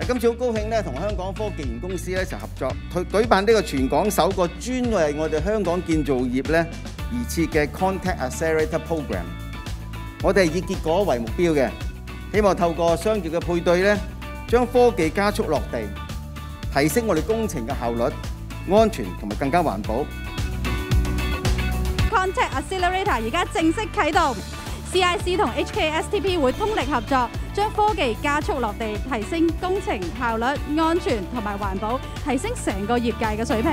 今次好高興咧，同香港科技園公司咧一齊合作，舉辦呢個全港首個專為我哋香港建造業咧而設嘅 Contact Accelerator Program。我哋係以結果為目標嘅，希望透過商業嘅配對咧，將科技加速落地，提升我哋工程嘅效率、安全同埋更加環保。 Contact Accelerator 而家正式啟動。CIC 同 HKSTP 會通力合作，將科技加速落地，提升工程效率、安全同埋環保，提升成個業界嘅水平。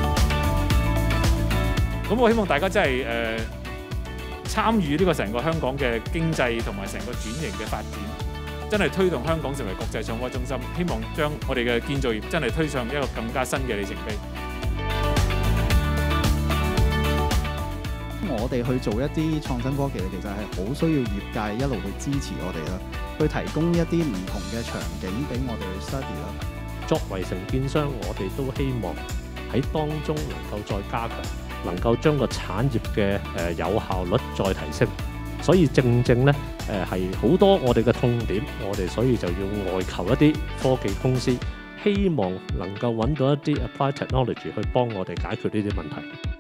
咁我希望大家真係參與呢個成個香港嘅經濟同埋成個轉型嘅發展，真係推動香港成為國際創科中心，希望將我哋嘅建造業真係推上一個更加新嘅里程碑。 我哋去做一啲創新科技，其實係好需要業界一路去支持我哋啦，去提供一啲唔同嘅場景俾我哋去 study 啦。 作為承建商，我哋都希望喺當中能夠再加強，能夠將個產業嘅有效率再提升。所以正呢係好多我哋嘅痛點，我哋所以就要外求一啲科技公司，希望能夠揾到一啲 applied technology 去幫我哋解決呢啲問題。